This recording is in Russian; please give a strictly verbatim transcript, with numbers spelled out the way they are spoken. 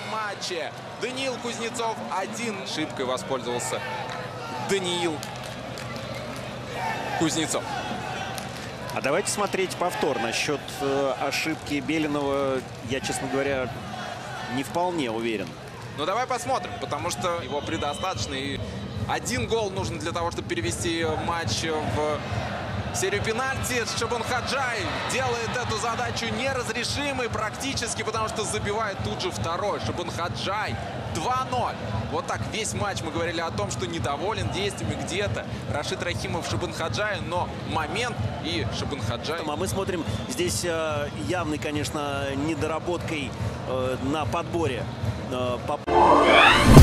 матче. Даниил Кузнецов один. Ошибкой воспользовался Даниил Кузнецов. А давайте смотреть повтор. Насчет э, ошибки Белинова я, честно говоря, не вполне уверен. Ну давай посмотрим, потому что его предостаточно. И один гол нужен для того, чтобы перевести матч в серию пенальти. Шабанхаджай делает эту задачу неразрешимой практически, потому что забивает тут же второй. Шабанхаджай два ноль. Вот так весь матч мы говорили о том, что недоволен действиями где-то Рашид Рахимов Шабанхаджая, но момент и Шабанхаджай. А мы смотрим здесь э, явной, конечно, недоработкой э, на подборе. Э, по...